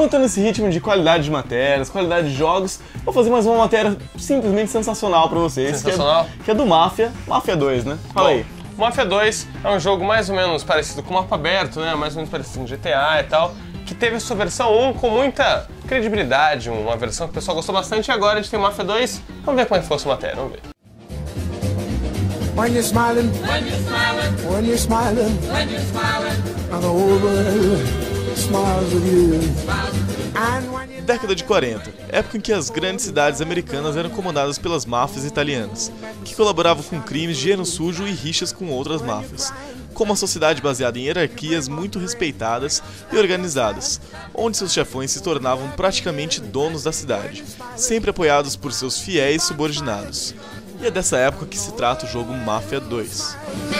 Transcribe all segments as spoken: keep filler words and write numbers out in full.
mantendo esse ritmo de qualidade de matérias, qualidade de jogos, vou fazer mais uma matéria simplesmente sensacional pra vocês. Sensacional? Que é, que é do Mafia, Mafia dois, né? Fala Bom, aí. Mafia dois é um jogo mais ou menos parecido com o mapa aberto, né? Mais ou menos parecido com G T A e tal, que teve a sua versão um com muita credibilidade, uma versão que o pessoal gostou bastante, e agora a gente tem o Mafia dois. Vamos ver como é que foi essa matéria, vamos ver. When you're smiling, when you're smiling, when you're smiling, when you're smiling, and the whole world smiles with you. And when you... Década de quarenta, época em que as grandes cidades americanas eram comandadas pelas máfias italianas, que colaboravam com crimes, dinheiro sujo e rixas com outras máfias. Com uma sociedade baseada em hierarquias muito respeitadas e organizadas, onde seus chefões se tornavam praticamente donos da cidade, sempre apoiados por seus fiéis subordinados. E é dessa época que se trata o jogo Mafia dois.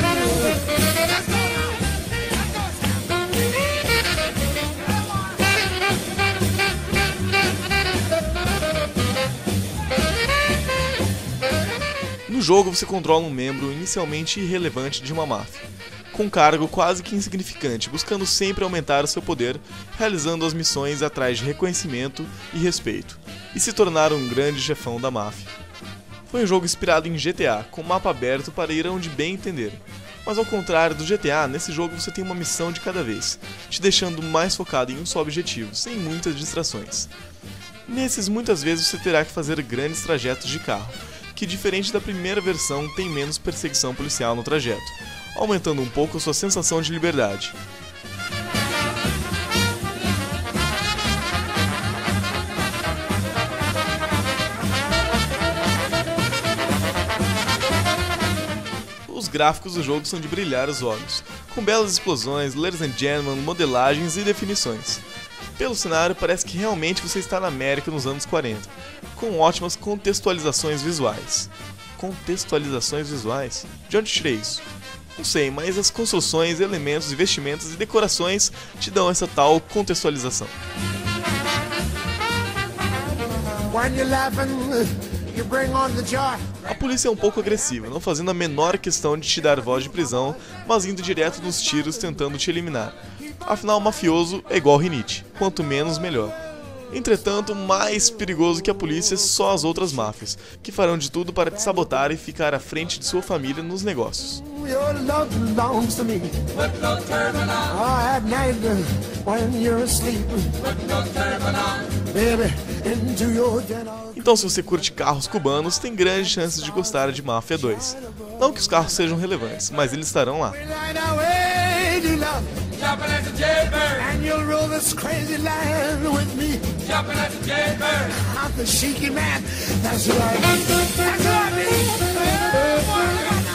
No jogo você controla um membro inicialmente irrelevante de uma máfia, com um cargo quase que insignificante, buscando sempre aumentar o seu poder, realizando as missões atrás de reconhecimento e respeito, e se tornar um grande chefão da máfia. Foi um jogo inspirado em G T A, com mapa aberto para ir aonde bem entender. Mas ao contrário do G T A, nesse jogo você tem uma missão de cada vez, te deixando mais focado em um só objetivo, sem muitas distrações. Nesses, muitas vezes você terá que fazer grandes trajetos de carro, que diferente da primeira versão tem menos perseguição policial no trajeto, aumentando um pouco a sua sensação de liberdade. Os gráficos do jogo são de brilhar os olhos, com belas explosões, ladies and gentlemen, modelagens e definições. Pelo cenário, parece que realmente você está na América nos anos quarenta, com ótimas contextualizações visuais. Contextualizações visuais? De onde tirei isso? Não sei, mas as construções, elementos, vestimentas e decorações te dão essa tal contextualização. When you're laughing, you bring on the joy. A polícia é um pouco agressiva, não fazendo a menor questão de te dar voz de prisão, mas indo direto nos tiros tentando te eliminar. Afinal, mafioso é igual rinite, quanto menos melhor. Entretanto, mais perigoso que a polícia só as outras máfias, que farão de tudo para te sabotar e ficar à frente de sua família nos negócios. Your love belongs to me. Put no turban on. Oh, at night when you're asleep. Put no turban on. Baby, into your den. Então, se você curte carros cubanos, tem grandes chances de gostar de Mafia dois. Não que os carros sejam relevantes, mas eles estarão lá. Jumping at the jailbird, and you'll rule this crazy land with me. Jumping at the jailbird, I'm the cheeky man. That's right. That's what I mean.